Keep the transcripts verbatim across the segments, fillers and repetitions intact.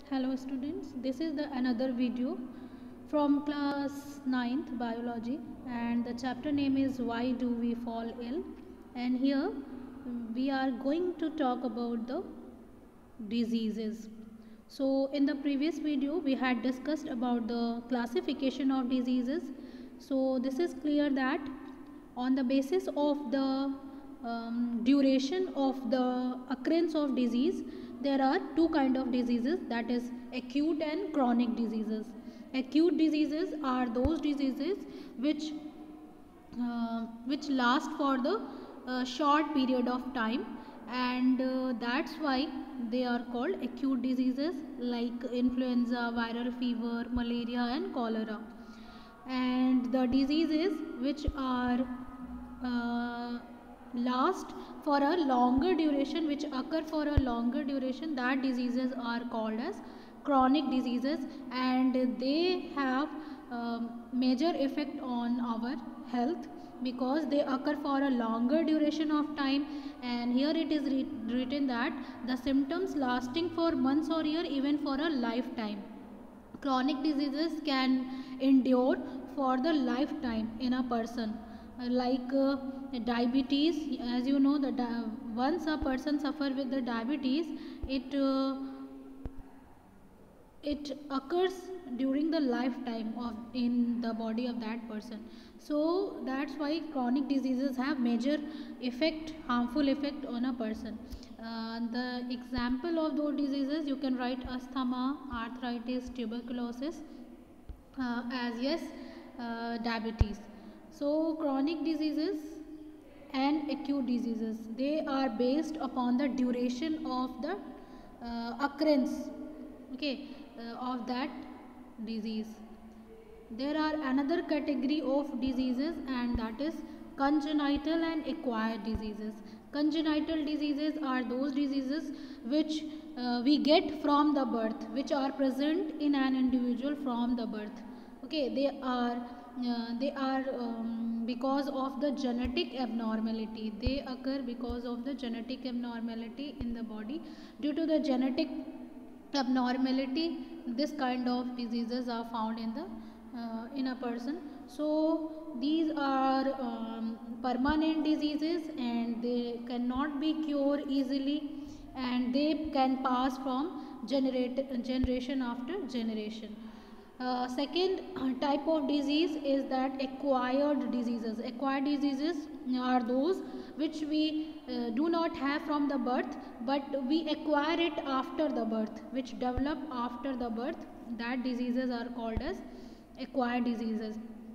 Hello students, this is the another video from class ninth biology, and the chapter name is why do we fall ill, and here we are going to talk about the diseases. So in the previous video we had discussed about the classification of diseases. So this is clear that on the basis of the um, duration of the occurrence of disease, there are two kind of diseases, that is acute and chronic diseases. Acute diseases are those diseases which uh, which last for the uh, short period of time, and uh, that's why they are called acute diseases, like influenza, viral fever, malaria and cholera. And the diseases which are uh, last for a longer duration, which occur for a longer duration, that diseases are called as chronic diseases, and they have um, major effect on our health because they occur for a longer duration of time. And here it is written that the symptoms lasting for months or year, even for a lifetime. Chronic diseases can endure for the lifetime in a person, uh, like uh, diabetes. As you know, the once a person suffer with the diabetes, it uh, it occurs during the lifetime of in the body of that person. So that's why chronic diseases have major effect, harmful effect on a person. Uh, the example of those diseases, you can write asthma, arthritis, tuberculosis, uh, as yes, uh, diabetes. So chronic diseases and acute diseases, they are based upon the duration of the uh, occurrence, okay, uh, of that disease. There are another category of diseases, and that is congenital and acquired diseases. Congenital diseases are those diseases which uh, we get from the birth, which are present in an individual from the birth. Okay, they are uh, they are um, because of the genetic abnormality. They occur because of the genetic abnormality in the body. Due to the genetic abnormality, this kind of diseases are found in the uh, in a person. So these are um, permanent diseases, and they cannot be cured easily, and they can pass from generate, generation after generation. Uh, second type of disease is that acquired diseases. Acquired diseases are those which we uh, do not have from the birth, but we acquire it after the birth, which develop after the birth. That diseases are called as acquired diseases.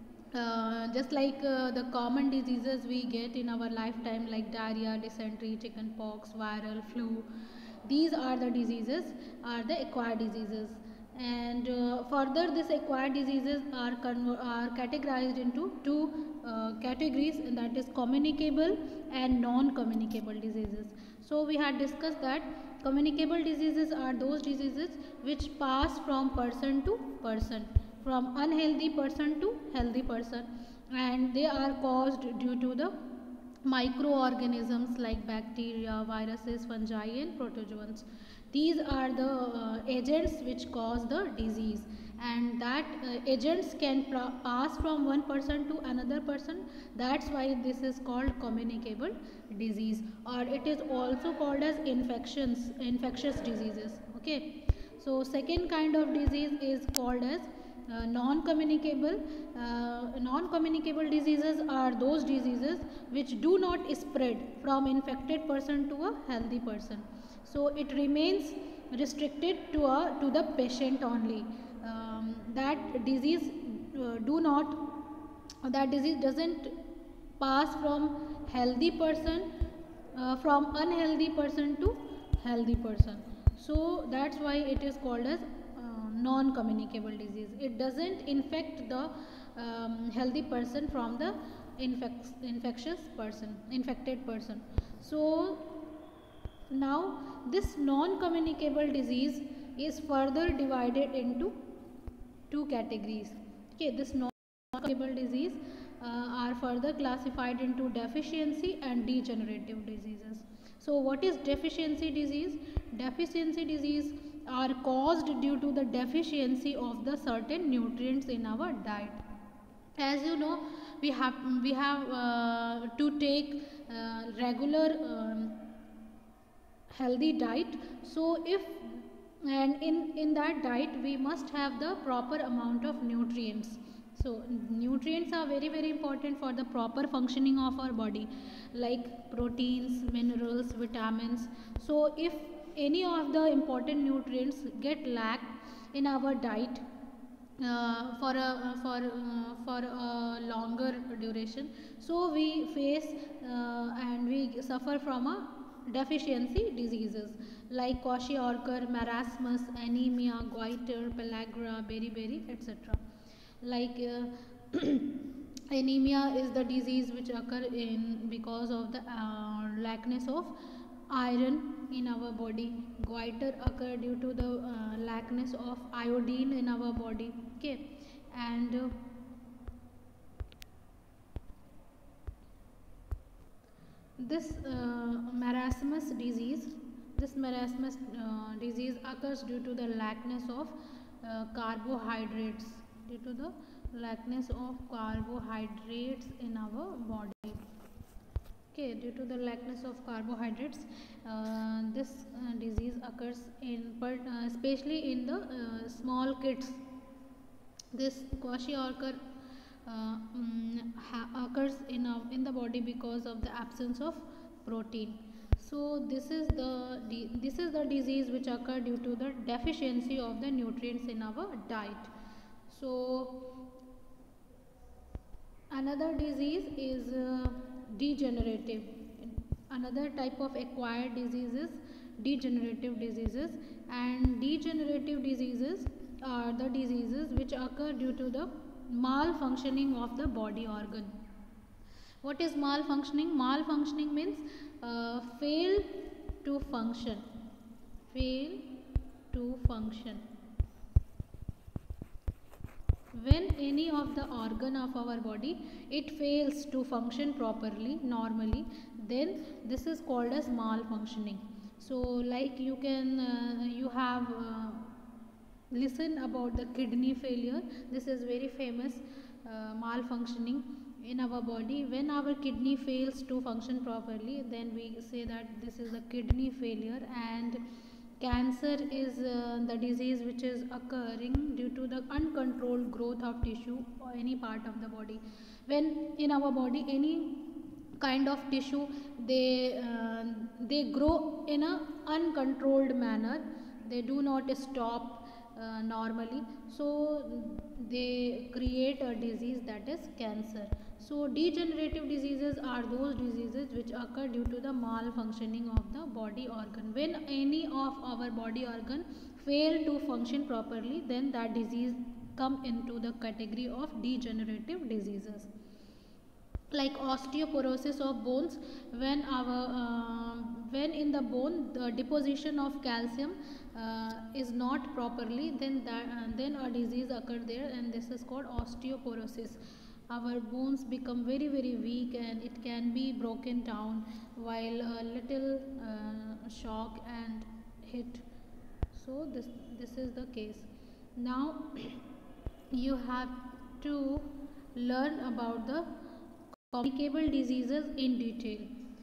Uh, just like uh, the common diseases we get in our lifetime, like diarrhea, dysentery, chickenpox, viral flu, these are the diseases, are the acquired diseases. And uh, further, these acquired diseases are, are categorized into two uh, categories, and that is communicable and non-communicable diseases. So we had discussed that communicable diseases are those diseases which pass from person to person, from unhealthy person to healthy person, and they are caused due to the microorganisms like bacteria, viruses, fungi and protozoans. These are the uh, agents which cause the disease, and that uh, agents can pass from one person to another person. That's why this is called communicable disease, or it is also called as infections, infectious diseases. Okay, so second kind of disease is called as uh, non-communicable. Uh, non-communicable diseases are those diseases which do not spread from infected person to a healthy person. So it remains restricted to a to the patient only. Um, that disease uh, do not that disease doesn't pass from healthy person, uh, from unhealthy person to healthy person. So that's why it is called as uh, non-communicable disease. It doesn't infect the um, healthy person from the infect, infectious person, infected person. So now this non-communicable disease is further divided into two categories. Okay, this non-communicable disease uh, are further classified into deficiency and degenerative diseases. So what is deficiency disease? Deficiency disease are caused due to the deficiency of the certain nutrients in our diet. As you know, we have we have uh, to take uh, regular um, healthy diet. So if and in in that diet we must have the proper amount of nutrients. So nutrients are very very important for the proper functioning of our body, like proteins, minerals, vitamins. So if any of the important nutrients get lacked in our diet uh, for a uh, for uh, for a longer duration, so we face uh, and we suffer from a deficiency diseases like kwashiorkor, marasmus, anemia, goiter, pellagra, beriberi, etc. Like uh, anemia is the disease which occur in because of the uh, lackness of iron in our body. Goiter occur due to the uh, lackness of iodine in our body. Okay. And uh, this uh, marasmus disease this marasmus uh, disease occurs due to the lackness of uh, carbohydrates due to the lackness of carbohydrates in our body. Okay, due to the lackness of carbohydrates, uh, this uh, disease occurs in but uh, especially in the uh, small kids. This kwashiorkor uh, um, occurs in a, in the body because of the absence of protein. So this is the this is the disease which occur due to the deficiency of the nutrients in our diet. So another disease is uh, degenerative. Another type of acquired diseases, degenerative diseases. And degenerative diseases are the diseases which occur due to the malfunctioning of the body organ. What is malfunctioning? Malfunctioning means uh, fail to function. Fail to function. When any of the organ of our body it fails to function properly normally, then this is called as malfunctioning. So like you can uh, you have uh, listen about the kidney failure. This is very famous uh, malfunctioning in our body. When our kidney fails to function properly, then we say that this is a kidney failure. And cancer is uh, the disease which is occurring due to the uncontrolled growth of tissue or any part of the body. When in our body any kind of tissue they uh, they grow in a uncontrolled manner, they do not stop uh, normally, so they create a disease, that is cancer. So degenerative diseases are those diseases which occur due to the malfunctioning of the body organ. When any of our body organ fail to function properly, then that disease come into the category of degenerative diseases. Like osteoporosis of bones, when our uh, when in the bone the deposition of calcium uh, is not properly, then that uh, then a disease occur there, and this is called osteoporosis. Our bones become very very weak and it can be broken down while a little uh, shock and hit. So this this is the case. Now you have to learn about the communicable diseases in detail.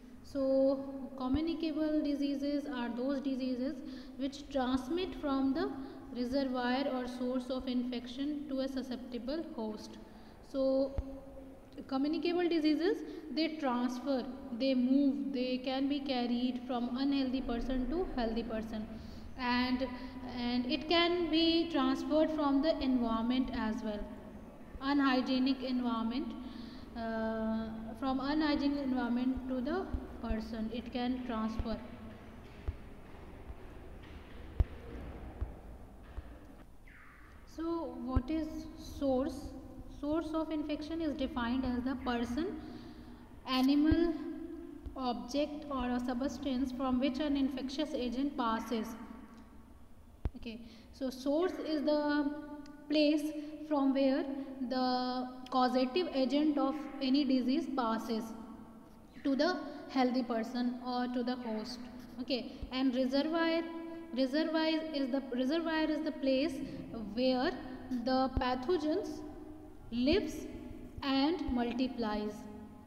So communicable diseases are those diseases which transmit from the reservoir or source of infection to a susceptible host. So communicable diseases, they transfer, they move, they can be carried from unhealthy person to healthy person, and and it can be transferred from the environment as well. Unhygienic environment, uh, from unhygienic environment to the person it can transfer. So what is source? Source of infection is defined as the person, animal, object or a substance from which an infectious agent passes. Okay, so source is the place from where the causative agent of any disease passes to the healthy person or to the host. Okay, and reservoir Reservoir is the reservoir is the place where the pathogens lives and multiplies.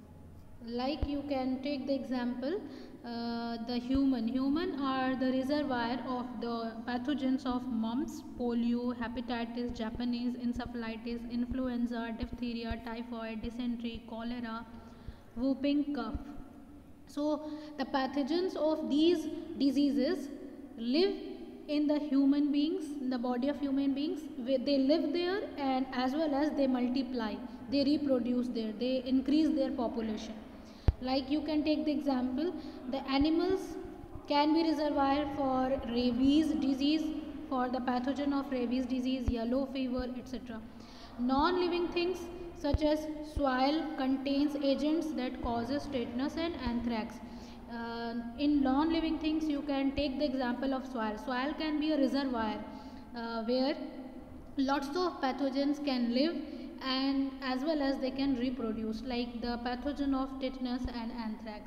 Like you can take the example, uh, the human human are the reservoir of the pathogens of mumps, polio, hepatitis, Japanese encephalitis, influenza, diphtheria, typhoid, dysentery, cholera, whooping cough. So the pathogens of these diseases live in the human beings, in the body of human beings. They live there, and as well as they multiply, they reproduce there, they increase their population. Like you can take the example, the animals can be reservoir for rabies disease, for the pathogen of rabies disease, yellow fever, etc. Non-living things such as soil contains agents that causes tetanus and anthrax. Uh, in non-living things, you can take the example of soil. Soil can be a reservoir uh, where lots of pathogens can live, and as well as they can reproduce, like the pathogen of tetanus and anthrax.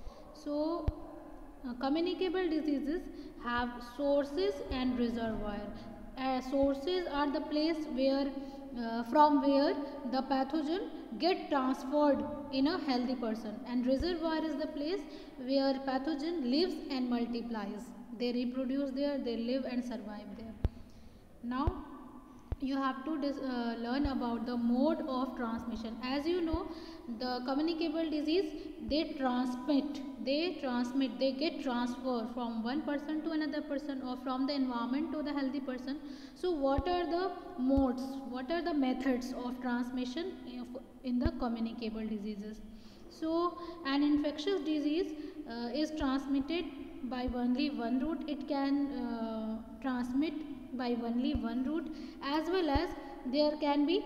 So uh, communicable diseases have sources and reservoir. Uh, sources are the place where uh, from where the pathogen get transferred in a healthy person, and reservoir is the place where pathogen lives and multiplies. They reproduce there, they live and survive there. Now you have to dis, uh, learn about the mode of transmission. As you know, the communicable disease, they transmit they transmit they get transferred from one person to another person, or from the environment to the healthy person. So what are the modes, what are the methods of transmission in the communicable diseases? So an infectious disease uh, is transmitted by only one route. It can uh, transmit by only one route, as well as there can be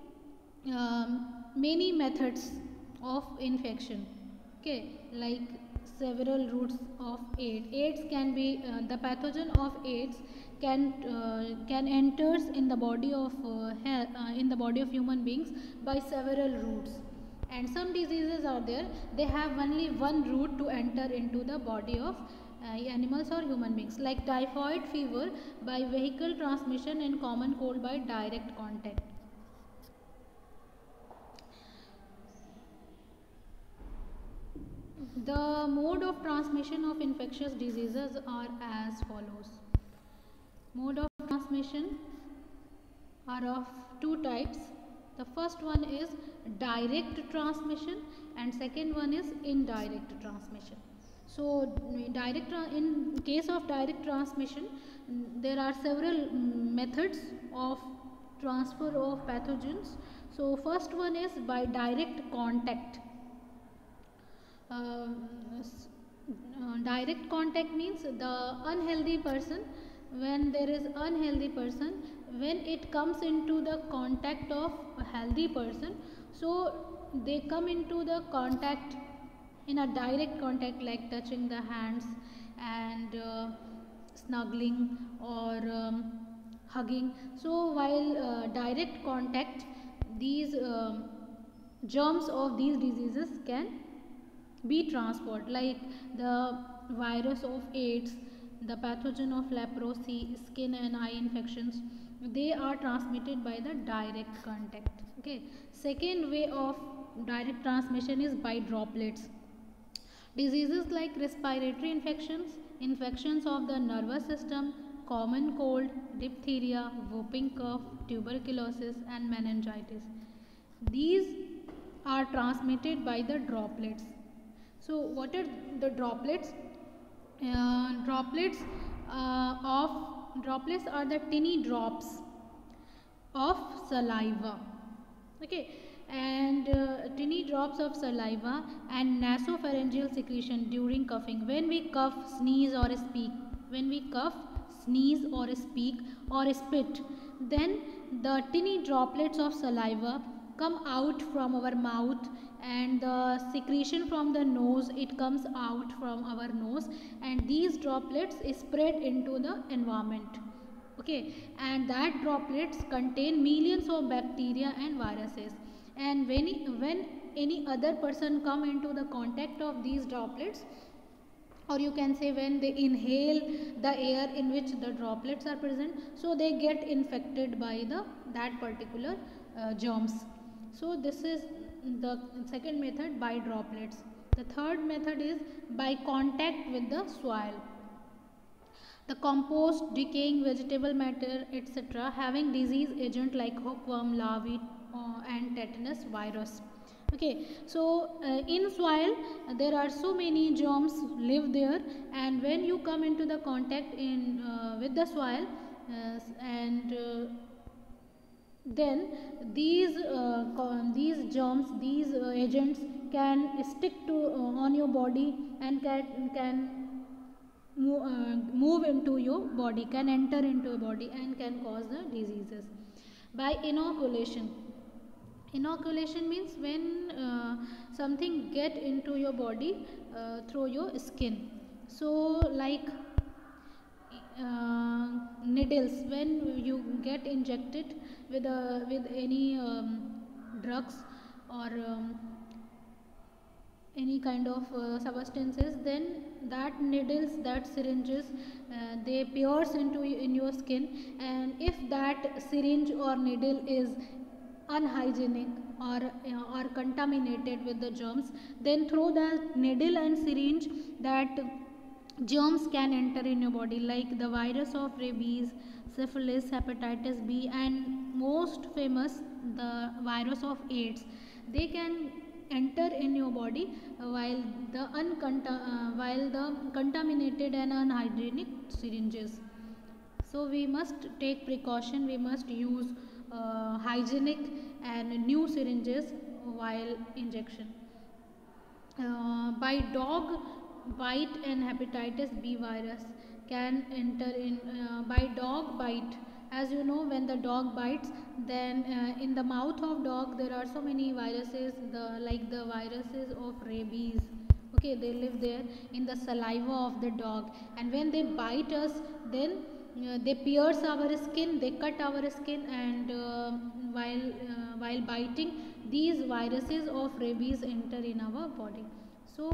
um, many methods of infection. Okay, like several routes of AIDS. AIDS can be uh, the pathogen of AIDS can uh, can enters in the body of uh, health, uh, in the body of human beings by several routes. And some diseases are there, they have only one route to enter into the body of uh, animals or human beings, like typhoid fever by vehicle transmission, and common cold by direct contact. The mode of transmission of infectious diseases are as follows. Mode of transmission are of two types. The first one is direct transmission, and second one is indirect transmission. So direct in case of direct transmission, there are several methods of transfer of pathogens. So first one is by direct contact. Uh, uh, direct contact means the unhealthy person, when there is unhealthy person, when it comes into the contact of a healthy person, so they come into the contact in a direct contact, like touching the hands and uh, snuggling or um, hugging. So while uh, direct contact, these um, germs of these diseases can be transferred, like the virus of AIDS, the pathogen of leprosy, skin and eye infections, they are transmitted by the direct contact. Okay, second way of direct transmission is by droplets. Diseases like respiratory infections, infections of the nervous system, common cold, diphtheria, whooping cough, tuberculosis and meningitis, these are transmitted by the droplets. So what are the droplets? Uh, droplets uh, of droplets are the tiny drops of saliva. Okay, and uh, tiny drops of saliva and nasopharyngeal secretion during coughing. When we cough, sneeze or speak, when we cough, sneeze or speak or spit, then the tiny droplets of saliva come out from our mouth, and the secretion from the nose, it comes out from our nose, and these droplets spread into the environment. Okay, and that droplets contain millions of bacteria and viruses, and when when any other person come into the contact of these droplets, or you can say when they inhale the air in which the droplets are present, so they get infected by the that particular uh, germs. So this is the second method, by droplets. The third method is by contact with the soil. The compost, decaying vegetable matter, etc., having disease agent like hookworm, larvae, uh, and tetanus virus. Okay, so uh, in soil uh, there are so many germs live there, and when you come into the contact in uh, with the soil, uh, and uh, then these uh, these germs, these uh, agents can stick to uh, on your body, and can can move, uh, move into your body, can enter into your body, and can cause the diseases. By inoculation. Inoculation means when uh, something get into your body uh, through your skin. So like uh, needles, when you get injected with a with any um, drugs, or um, any kind of uh, substances, then that needles, that syringes, uh, they pierce into in your skin, and if that syringe or needle is unhygienic, or uh, or contaminated with the germs, then through the needle and syringe, that germs can enter in your body, like the virus of rabies, syphilis, hepatitis B, and most famous, the virus of AIDS. They can enter in your body uh, while the uncont- uh, while the contaminated and unhygienic syringes. So we must take precaution, we must use uh, hygienic and new syringes while injection. Uh, by dog bite, and hepatitis B virus can enter in uh, by dog bite. As you know, when the dog bites, then uh, in the mouth of dog there are so many viruses, the like the viruses of rabies. Okay, they live there in the saliva of the dog, and when they bite us, then uh, they pierce our skin, they cut our skin, and uh, while uh, while biting, these viruses of rabies enter in our body. So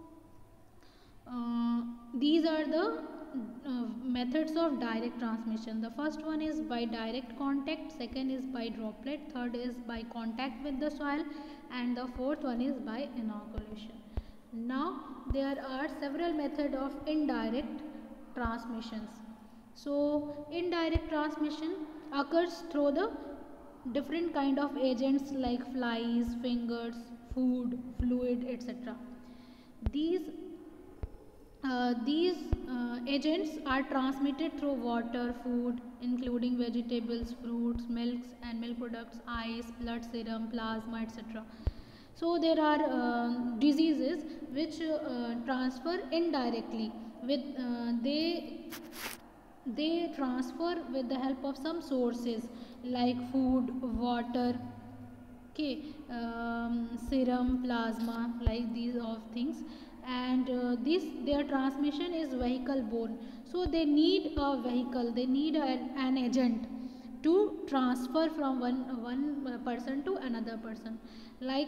uh, these are the uh, methods of direct transmission. The first one is by direct contact, second is by droplet, third is by contact with the soil, and the fourth one is by inoculation. Now there are several methods of indirect transmissions. So indirect transmission occurs through the different kind of agents like flies, fingers, food, fluid, etc. These uh, these uh, agents are transmitted through water, food, including vegetables, fruits, milks and milk products, ice, blood serum, plasma, et cetera. So there are uh, diseases which uh, transfer indirectly with uh, they they transfer with the help of some sources like food, water, okay, um, serum, plasma, like these of things, and uh, this their transmission is vehicle borne. So they need a vehicle, they need an, an agent to transfer from one one person to another person, like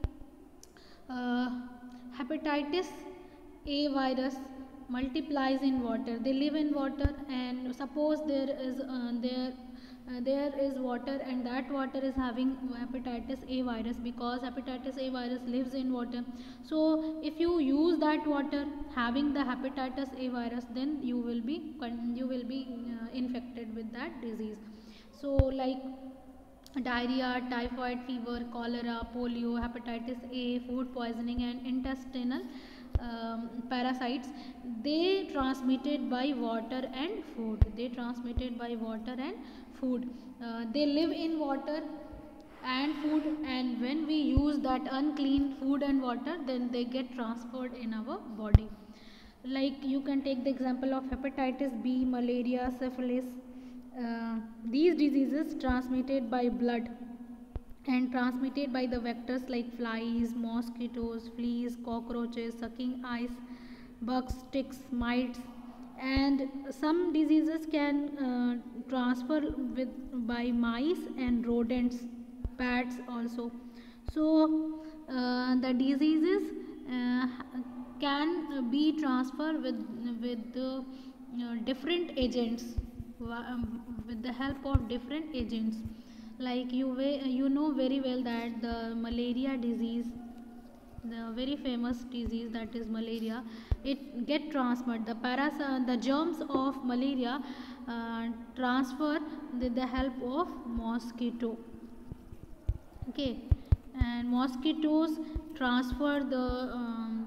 uh, hepatitis A virus multiplies in water. They live in water, and suppose there is uh, there uh, there is water, and that water is having hepatitis A virus, because hepatitis A virus lives in water. So if you use that water having the hepatitis A virus, then you will be you will be uh, infected with that disease. So like diarrhea, typhoid fever, cholera, polio, hepatitis A, food poisoning, and intestinal um, parasites, they transmitted by water and food. They transmitted by water and food. Uh, they live in water and food, and when we use that unclean food and water, then they get transferred in our body. Like you can take the example of hepatitis B, malaria, syphilis. Uh, these diseases transmitted by blood and transmitted by the vectors like flies, mosquitoes, fleas, cockroaches, sucking eyes, bugs, ticks, mites, and some diseases can uh, transfer with by mice and rodents, bats also. So uh, the diseases uh, can uh, be transferred with with uh, uh, different agents, um, with the help of different agents. Like you you know very well that the malaria disease, the very famous disease that is malaria, it get transferred, the paras uh, the germs of malaria uh, transfer with the help of mosquito. Okay, and mosquitoes transfer the um,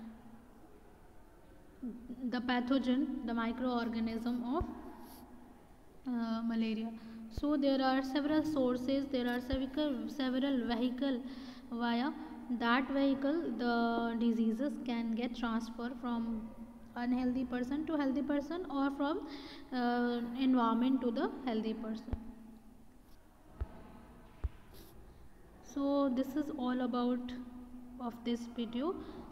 the pathogen, the microorganism of uh, malaria. So there are several sources, there are several several vehicle via that vehicle the diseases can get transferred from unhealthy person to healthy person, or from uh, environment to the healthy person. So this is all about of this video.